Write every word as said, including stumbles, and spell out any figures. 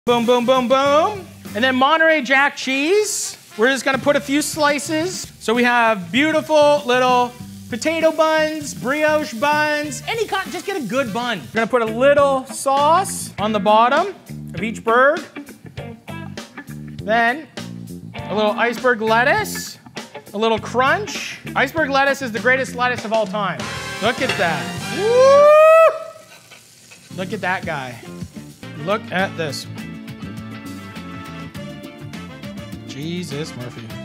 Boom, boom, boom, boom. And then Monterey Jack cheese. We're just gonna put a few slices. So we have beautiful little potato buns, brioche buns, any kind, just get a good bun. We're gonna put a little sauce on the bottom of each bird. Then a little iceberg lettuce, a little crunch. Iceberg lettuce is the greatest lettuce of all time. Look at that. Woo! Look at that guy. Look at this. Jesus Murphy.